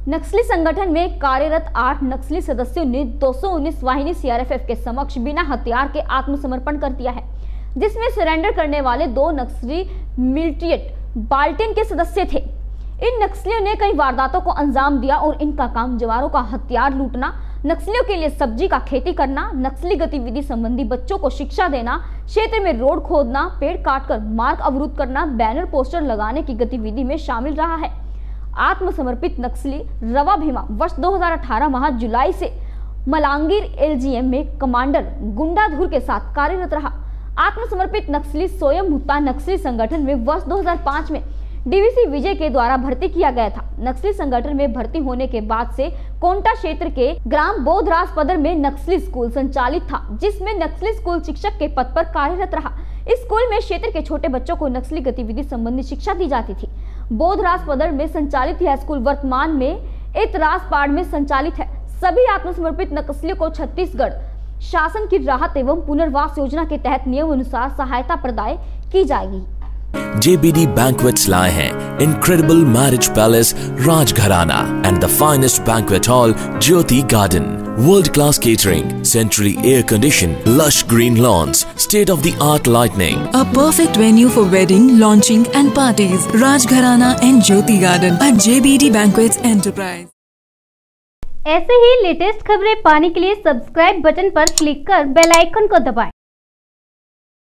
नक्सली संगठन में कार्यरत 8 नक्सली सदस्यों ने 219 वाहिनी सीआरपीएफ के समक्ष बिना हथियार के आत्मसमर्पण कर दिया है, जिसमें सरेंडर करने वाले 2 नक्सली मिलिटेंट बाल्टिन के सदस्य थे। इन नक्सलियों ने कई वारदातों को अंजाम दिया और इनका काम जवानों का हथियार लूटना, नक्सलियों के लिए सब्जी का खेती करना, नक्सली गतिविधि संबंधी बच्चों को शिक्षा देना, क्षेत्र में रोड खोदना, पेड़ काटकर मार्ग अवरुद्ध करना, बैनर पोस्टर लगाने की गतिविधि में शामिल रहा है। आत्मसमर्पित नक्सली रवा भीमा वर्ष 2018 माह जुलाई से मलांगीर एलजीएम में कमांडर गुंडाधुर के साथ कार्यरत रहा। आत्मसमर्पित नक्सली स्वयं मुक्ता नक्सली संगठन में वर्ष 2005 में डीवीसी विजय के द्वारा भर्ती किया गया था। नक्सली संगठन में भर्ती होने के बाद से कोंटा क्षेत्र के ग्राम बोधराजपदर में नक्सली स्कूल संचालित था, जिसमें नक्सली स्कूल शिक्षक के पद पर कार्यरत रहा। इस स्कूल में क्षेत्र के छोटे बच्चों को नक्सली गतिविधि संबंधी शिक्षा दी जाती थी। बोधराजपदर में संचालित यह स्कूल वर्तमान में एतराजपाड़ में संचालित है। सभी आत्मसमर्पित नक्सलियों को छत्तीसगढ़ शासन की राहत एवं पुनर्वास योजना के तहत नियम अनुसार सहायता प्रदान की जाएगी। JBD Banquets लाए हैं Incredible Marriage Palace Rajgharana and the finest banquet hall Jyoti Garden. World-class catering, centrally air-conditioned, lush green lawns, state-of-the-art lighting. A perfect venue for wedding, launching and parties. Rajgharana and Jyoti Garden at JBD Banquets Enterprise. ऐसे ही latest खबरें पाने के लिए subscribe button पर click कर bell icon को दबाएं।